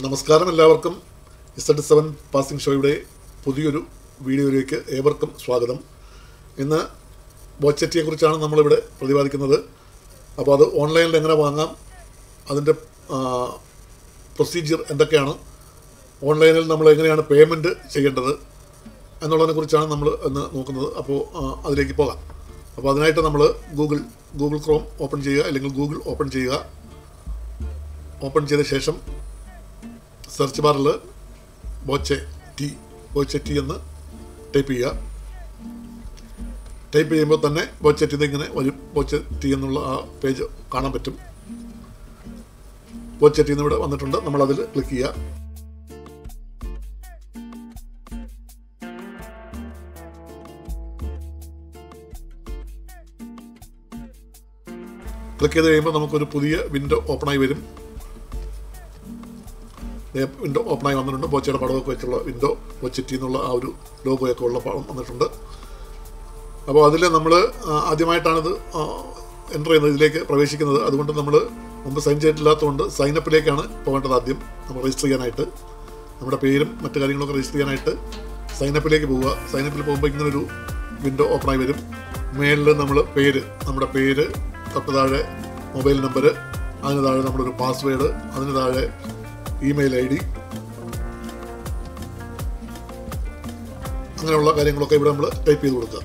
നമസ്കാരം എല്ലാവർക്കും Z7 passing ഷോയുടെ പുതിയൊരു വീഡിയോയിലേക്ക് ഏവർക്കും സ്വാഗതം. ഇന്ന് ബോച്ചറ്റിയെക്കുറിച്ചാണ് നമ്മളിവിടെ പ്രതിപാദിക്കുന്നത്. അപ്പോൾ അത് ഓൺലൈനിൽ എങ്ങനെ വാങ്ങാം, അതിൻ്റെ പ്രൊസീജിയർ എന്തൊക്കെയാണ്, ഓൺലൈനിൽ നമ്മൾ എങ്ങനെയാണ് പേയ്മെൻറ്റ് ചെയ്യേണ്ടത് എന്നുള്ളതിനെക്കുറിച്ചാണ് നമ്മൾ ഇന്ന് നോക്കുന്നത്. അപ്പോൾ അതിലേക്ക് പോകാം. അപ്പോൾ അതിനായിട്ട് നമ്മൾ ഗൂഗിൾ ക്രോം ഓപ്പൺ ചെയ്യുക, അല്ലെങ്കിൽ ഗൂഗിൾ ഓപ്പൺ ചെയ്യുക. ഓപ്പൺ ചെയ്ത ശേഷം സെർച്ച് ബാറിൽ ബോച്ചറ്റി എന്ന് ടൈപ്പ് ചെയ്യുക. ടൈപ്പ് ചെയ്യുമ്പോൾ തന്നെ ബോച്ചറ്റി ഇങ്ങനെ വരും. ബോച്ചറ്റി എന്നുള്ള ആ പേജ് കാണാൻ പറ്റും. ബോച്ചറ്റി എന്നിവിടെ വന്നിട്ടുണ്ട്. നമ്മളതിൽ ക്ലിക്ക് ചെയ്യുക. ക്ലിക്ക് ചെയ്ത് കഴിയുമ്പോൾ നമുക്കൊരു പുതിയ വിൻഡോ ഓപ്പണായി വരും. വിൻഡോ ഓപ്പണായി വന്നിട്ടുണ്ട്. ബോച്ചയുടെ പടമൊക്കെ വെച്ചുള്ള വിൻഡോ, ബോച്ചറ്റി എന്നുള്ള ആ ഒരു ലോഗോയൊക്കെ ഉള്ള പടം വന്നിട്ടുണ്ട്. അപ്പോൾ അതിൽ നമ്മൾ ആദ്യമായിട്ടാണിത് എൻ്റർ ചെയ്യുന്നത്, ഇതിലേക്ക് പ്രവേശിക്കുന്നത്. അതുകൊണ്ട് നമ്മൾ മുമ്പ് സൈൻ ചെയ്തിട്ടില്ലാത്തതുകൊണ്ട് സൈനപ്പിലേക്കാണ് പോകേണ്ടത്. ആദ്യം നമ്മൾ രജിസ്റ്റർ ചെയ്യാനായിട്ട് നമ്മുടെ പേരും മറ്റു കാര്യങ്ങളൊക്കെ രജിസ്റ്റർ ചെയ്യാനായിട്ട് സൈനപ്പിലേക്ക് പോവുക. സൈനപ്പിൽ പോകുമ്പോൾ ഇങ്ങനൊരു വിൻഡോ ഓപ്പണായി വരും. മേളിൽ നമ്മൾ നമ്മുടെ പേര്, തൊട്ട് താഴെ മൊബൈൽ നമ്പർ, അതിന് താഴെ നമ്മളൊരു പാസ്വേഡ്, അതിന് താഴെ ഇമെയിൽ ID, അങ്ങനെയുള്ള കാര്യങ്ങളൊക്കെ ഇവിടെ നമ്മൾ ടൈപ്പ് ചെയ്ത് കൊടുക്കുക.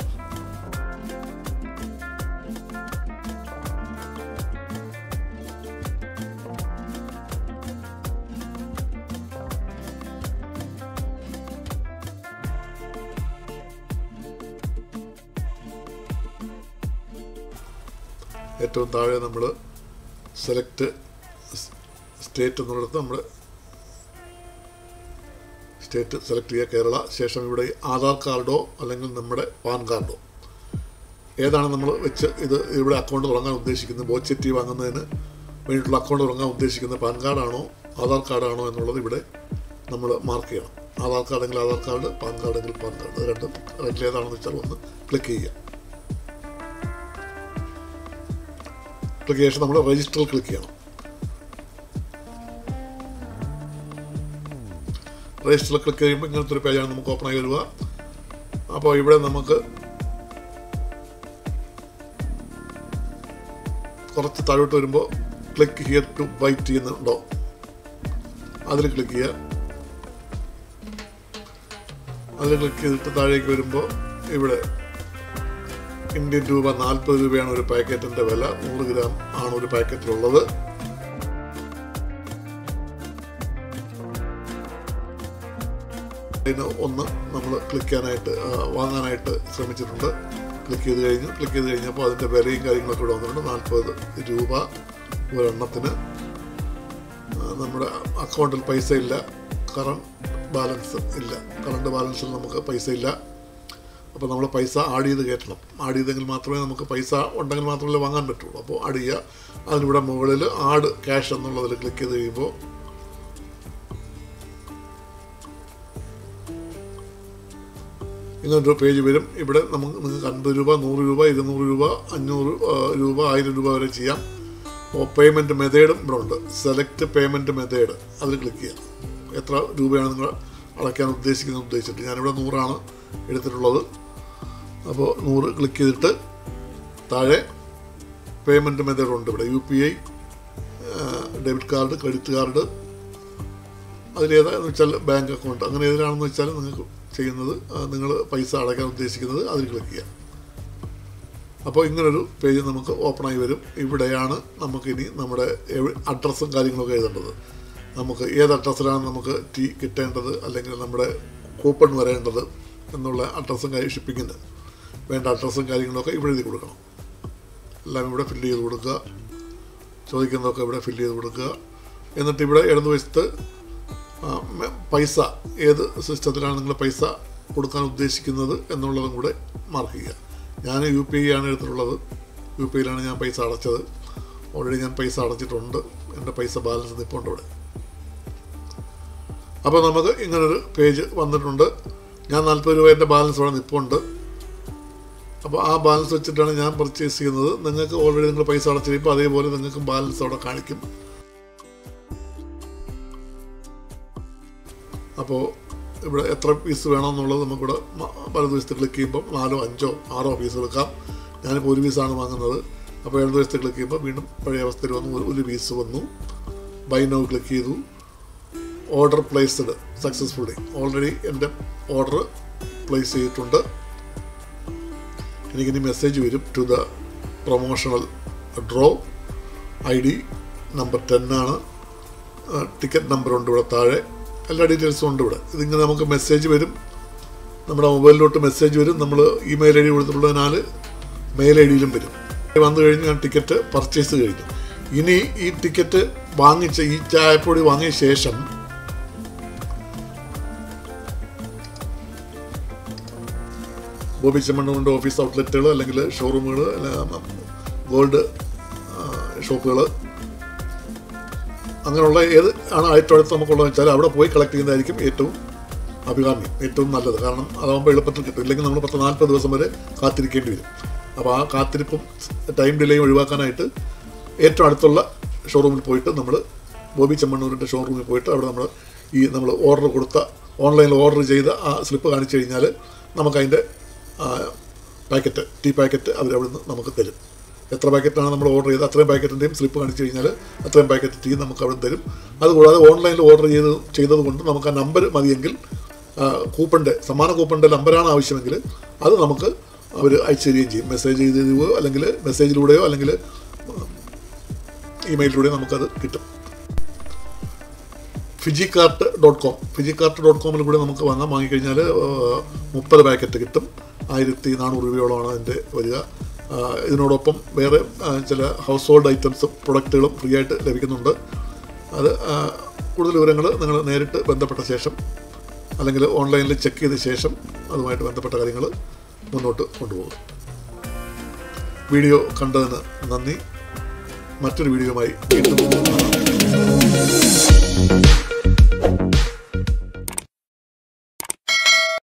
ഏറ്റവും താഴെ നമ്മൾ സെലക്ട് സ്റ്റേറ്റ് എന്നുള്ളിടത്ത് നമ്മൾ സ്റ്റേറ്റ് സെലക്ട് ചെയ്യുക, കേരള. ശേഷം ഇവിടെ ആധാർ കാർഡോ അല്ലെങ്കിൽ നമ്മുടെ പാൻ കാർഡോ ഏതാണ് നമ്മൾ വെച്ച് ഇവിടെ അക്കൗണ്ട് തുടങ്ങാൻ ഉദ്ദേശിക്കുന്നത്, ബോച്ചറ്റി വാങ്ങുന്നതിന് വേണ്ടിയിട്ടുള്ള അക്കൗണ്ട് തുടങ്ങാൻ ഉദ്ദേശിക്കുന്നത് പാൻ കാർഡാണോ ആധാർ കാർഡാണോ എന്നുള്ളത് ഇവിടെ നമ്മൾ മാർക്ക് ചെയ്യണം. ആധാർ കാർഡെങ്കിൽ ആധാർ കാർഡ്, പാൻ കാർഡെങ്കിൽ പാൻ കാർഡ്, അത് രണ്ടിലേതാണെന്ന് വെച്ചാൽ ഒന്ന് ക്ലിക്ക് ചെയ്യുക. ക്ലിക്ക് ചെയ്ത ശേഷം നമ്മൾ രജിസ്റ്ററിൽ ക്ലിക്ക് ചെയ്യണം. രജിസ്റ്ററിൽ ക്ലിക്ക് ചെയ്യുമ്പോൾ ഇങ്ങനത്തെ ഒരു പേജാണ് നമുക്ക് ഓപ്പണായി വരിക. അപ്പോൾ ഇവിടെ നമുക്ക് കുറച്ച് താഴോട്ട് വരുമ്പോൾ click here to buy T എന്നുണ്ടോ, അതിൽ ക്ലിക്ക് ചെയ്യുക. അതിൽ ക്ലിക്ക് ചെയ്തിട്ട് താഴേക്ക് വരുമ്പോൾ ഇവിടെ ഇന്ത്യൻ രൂപ 40 രൂപയാണ് ഒരു പാക്കറ്റിൻ്റെ വില. 100 ഗ്രാം ആണ് ഒരു പാക്കറ്റിലുള്ളത്. അതിന് ഒന്ന് നമ്മൾ വാങ്ങാനായിട്ട് ശ്രമിച്ചിട്ടുണ്ട്. ക്ലിക്ക് ചെയ്ത് കഴിഞ്ഞപ്പോൾ അതിൻ്റെ വിലയും കാര്യങ്ങളൊക്കെ ഇവിടെ വന്നിട്ടുണ്ട്. 40 രൂപ ഒരെണ്ണത്തിന്. നമ്മുടെ അക്കൗണ്ടിൽ പൈസ ഇല്ല, കറണ്ട് ബാലൻസിൽ നമുക്ക് പൈസ ഇല്ല. അപ്പോൾ നമ്മൾ പൈസ ആഡ് ചെയ്ത് കയറ്റണം. ആഡ് ചെയ്തെങ്കിൽ മാത്രമേ നമുക്ക് പൈസ ഉണ്ടെങ്കിൽ മാത്രമല്ലേ വാങ്ങാൻ പറ്റുള്ളൂ. അപ്പോൾ ആഡ് ചെയ്യുക. അതിനിവിടെ മുകളിൽ ആഡ് ക്യാഷ് എന്നുള്ളതിൽ ക്ലിക്ക് ചെയ്ത് കഴിയുമ്പോൾ ഇങ്ങനൊരു പേജ് വരും. ഇവിടെ നിങ്ങൾക്ക് 50 രൂപ, 100 രൂപ, 200 രൂപ, 500 രൂപ, 1000 രൂപ വരെ ചെയ്യാം. അപ്പോൾ പേയ്മെൻറ്റ് മെത്തേഡും ഇവിടെ ഉണ്ട്. സെലക്ട് പേയ്മെൻറ്റ് മെത്തേഡ്, അതിൽ ക്ലിക്ക് ചെയ്യാം. എത്ര രൂപയാണ് നിങ്ങൾ അടയ്ക്കാൻ ഉദ്ദേശിച്ചിട്ട് ഞാനിവിടെ 100 എടുത്തിട്ടുള്ളത്. അപ്പോൾ 100 ക്ലിക്ക് ചെയ്തിട്ട് താഴെ പേയ്മെൻറ്റ് മെത്തേഡ് ഉണ്ട്. ഇവിടെ UPI, debit card, credit card, അതിലേതാണെന്ന് വെച്ചാൽ ബാങ്ക് അക്കൗണ്ട്, അങ്ങനെ ഏതിലാണെന്ന് വെച്ചാൽ നിങ്ങൾക്ക് ചെയ്യുന്നത്, നിങ്ങൾ പൈസ അടയ്ക്കാൻ ഉദ്ദേശിക്കുന്നത് അതിൽ ക്ലിക്ക് ചെയ്യാം. അപ്പോൾ ഇങ്ങനൊരു പേജ് നമുക്ക് ഓപ്പണായി വരും. ഇവിടെയാണ് നമുക്കിനി നമ്മുടെ അഡ്രസ്സും കാര്യങ്ങളൊക്കെ എഴുതേണ്ടത്. നമുക്ക് ഏത് അഡ്രസ്സിലാണ് നമുക്ക് ടീ കിട്ടേണ്ടത്, അല്ലെങ്കിൽ നമ്മുടെ കൂപ്പൺ വരേണ്ടത് എന്നുള്ള അഡ്രസ്സും ഷിപ്പിങ്ങിന് വേണ്ട അഡ്രസ്സും കാര്യങ്ങളൊക്കെ ഇവിടെ എഴുതി കൊടുക്കണം. എല്ലാം ഇവിടെ ഫില്ല് ചെയ്ത് കൊടുക്കുക. ചോദിക്കുന്നതൊക്കെ ഇവിടെ ഫില്ല് ചെയ്ത് കൊടുക്കുക. എന്നിട്ട് ഇവിടെ ഇടതുവശത്ത് പൈസ, ഏത് സിസ്റ്റത്തിലാണ് നിങ്ങൾ പൈസ കൊടുക്കാൻ ഉദ്ദേശിക്കുന്നത് എന്നുള്ളതും കൂടെ മാർക്ക് ചെയ്യുക. ഞാൻ UPI ആണ് എടുത്തിട്ടുള്ളത്. UPIയിലാണ് ഞാൻ പൈസ അടച്ചത്. ഓൾറെഡി ഞാൻ പൈസ അടച്ചിട്ടുണ്ട്. എൻ്റെ പൈസ ബാലൻസ് നിൽപ്പുണ്ട് ഇവിടെ. അപ്പോൾ നമുക്ക് ഇങ്ങനൊരു പേജ് വന്നിട്ടുണ്ട്. ഞാൻ 40 രൂപ എൻ്റെ ബാലൻസ് അവിടെ നിൽപ്പുണ്ട്. അപ്പോൾ ആ ബാലൻസ് വെച്ചിട്ടാണ് ഞാൻ പർച്ചേസ് ചെയ്യുന്നത്. നിങ്ങൾക്ക് ഓൾറെഡി നിങ്ങൾ പൈസ അടച്ചു കഴിയുമ്പോൾ അതേപോലെ നിങ്ങൾക്കും ബാലൻസ് അവിടെ കാണിക്കും. അപ്പോൾ ഇങ്ങനൊരു പേജ് വന്നിട്ടുണ്ട്. ഞാൻ 40 രൂപ എൻ്റെ ബാലൻസ് അവിടെ നിൽപ്പുണ്ട്. അപ്പോൾ ആ ബാലൻസ് വെച്ചിട്ടാണ് ഞാൻ പർച്ചേസ് ചെയ്യുന്നത്. നിങ്ങൾക്ക് ഓൾറെഡി നിങ്ങൾ പൈസ അടച്ചിരിപ്പോൾ അതേപോലെ നിങ്ങൾക്കും ബാലൻസ് അവിടെ കാണിക്കും. അപ്പോൾ ഇങ്ങനൊരു പേജ് വന്നിട്ടുണ്ട്. ഞാൻ 40 രൂപ എൻ്റെ ബാലൻസ് അവിടെ നിൽപ്പുണ്ട്. അപ്പോൾ ആ ബാലൻസ് വെച്ചിട്ടാണ് ഞാൻ പർച്ചേസ് ചെയ്യുന്നത്. നിങ്ങൾക്ക് ഓൾറെഡി നിങ്ങൾ പൈസ അടച്ചിരിപ്പോൾ അതേപോലെ നിങ്ങൾക്കും ബാലൻസ് അവിടെ കാണിക്കും. അപ്പോൾ ഇവിടെ എത്ര പീസ് വേണമെന്നുള്ളത് നമുക്കിവിടെ വലതുവശത്ത് ക്ലിക്ക് ചെയ്യുമ്പോൾ 4, 5, 6 പീസ് എടുക്കാം. ഞാനിപ്പോൾ 1 പീസാണ് വാങ്ങുന്നത്. അപ്പോൾ ഇടതുവശത്ത് ക്ലിക്ക് ചെയ്യുമ്പോൾ വീണ്ടും പഴയ അവസ്ഥയിൽ വന്നു, 1 പീസ് വന്നു. ബൈ നൗ ക്ലിക്ക് ചെയ്തു. Order placed successfully. ഓൾറെഡി എൻ്റെ ഓർഡർ പ്ലേസ് ചെയ്തിട്ടുണ്ട്. എനിക്കിനി മെസ്സേജ് വരും, to the promotional draw. ID number 10 ആണ്. ടിക്കറ്റ് നമ്പറുണ്ട് ഇവിടെ താഴെ, എല്ലാ ഡീറ്റെയിൽസും ഉണ്ട് ഇവിടെ. ഇതിങ്ങനെ നമുക്ക് മെസ്സേജ് വരും, നമ്മുടെ മൊബൈലിലോട്ട് മെസ്സേജ് വരും. നമ്മൾ ഇമെയിൽ ID കൊടുത്തിട്ടുള്ളതിനാൽ മെയിൽ IDയിലും വരും. വന്നു കഴിഞ്ഞ് ഞാൻ ടിക്കറ്റ് പർച്ചേസ് കഴിഞ്ഞു. ഇനി ഈ ടിക്കറ്റ് വാങ്ങിച്ച ഈ ചായപ്പൊടി വാങ്ങിയ ശേഷം ബോബി ചെമ്മണ്ണൂരിൻ്റെ ഓഫീസ് ഔട്ട്ലെറ്റുകൾ അല്ലെങ്കിൽ ഷോറൂമുകൾ, ഗോൾഡ് ഷോപ്പുകൾ, അങ്ങനെയുള്ള ഏത് ആണ് ഏറ്റവും അടുത്ത് നമുക്കുള്ളതെന്ന് വെച്ചാൽ അവിടെ പോയി കളക്ട് ചെയ്യുന്നതായിരിക്കും ഏറ്റവും അഭികാമ്യം, ഏറ്റവും നല്ലത്. കാരണം അതാകുമ്പോൾ എളുപ്പത്തിൽ കിട്ടും. ഇല്ലെങ്കിൽ നമ്മൾ 40 ദിവസം വരെ കാത്തിരിക്കേണ്ടി വരും. അപ്പോൾ ആ കാത്തിരിപ്പും ടൈം ഡിലേയും ഒഴിവാക്കാനായിട്ട് ഏറ്റവും അടുത്തുള്ള ഷോറൂമിൽ പോയിട്ട് നമ്മൾ ബോബി ചെമ്മണ്ണൂരിൻ്റെ ഷോറൂമിൽ പോയിട്ട് അവിടെ നമ്മൾ ഓർഡർ കൊടുത്ത, ഓൺലൈനിൽ ഓർഡർ ചെയ്ത ആ സ്ലിപ്പ് കാണിച്ചു കഴിഞ്ഞാൽ നമുക്കതിൻ്റെ പാക്കറ്റ്, ടീ പാക്കറ്റ് അവരവിടെ നിന്ന് നമുക്ക് തരും. എത്ര പാക്കറ്റാണ് നമ്മൾ ഓർഡർ ചെയ്തത് അത്രയും പാക്കറ്റിൻ്റെയും സ്ലിപ്പ് കാണിച്ചു കഴിഞ്ഞാൽ അത്രയും പാക്കറ്റ് ടീ നമുക്ക് അവിടെ തരും. അതുകൂടാതെ ഓൺലൈനിൽ ഓർഡർ ചെയ്തത് കൊണ്ട് നമുക്ക് ആ നമ്പർ മതിയെങ്കിൽ, സമ്മാന കൂപ്പണിൻ്റെ നമ്പറാണ് ആവശ്യമെങ്കിൽ അത് നമുക്ക് അവർ അയച്ചു തരികയും ചെയ്യും. മെസ്സേജ് ചെയ്തോ അല്ലെങ്കിൽ മെസ്സേജിലൂടെയോ അല്ലെങ്കിൽ ഇമെയിലിലൂടെയോ നമുക്കത് കിട്ടും. fijicart.com കൂടെ നമുക്ക് വാങ്ങിക്കഴിഞ്ഞാൽ 30 പാക്കറ്റ് കിട്ടും. 1400 രൂപയോളമാണ് അതിൻ്റെ വരിക. ഇതിനോടൊപ്പം വേറെ ചില ഹൗസ് ഹോൾഡ് ഐറ്റംസും പ്രൊഡക്റ്റുകളും ഫ്രീ ആയിട്ട് ലഭിക്കുന്നുണ്ട്. അത് കൂടുതൽ വിവരങ്ങൾ നിങ്ങൾ നേരിട്ട് ബന്ധപ്പെട്ട ശേഷം അല്ലെങ്കിൽ ഓൺലൈനിൽ ചെക്ക് ചെയ്ത ശേഷം അതുമായിട്ട് ബന്ധപ്പെട്ട കാര്യങ്ങൾ മുന്നോട്ട് കൊണ്ടുപോകും. വീഡിയോ കണ്ടതിന് നന്ദി. മറ്റൊരു വീഡിയോയുമായി വീണ്ടും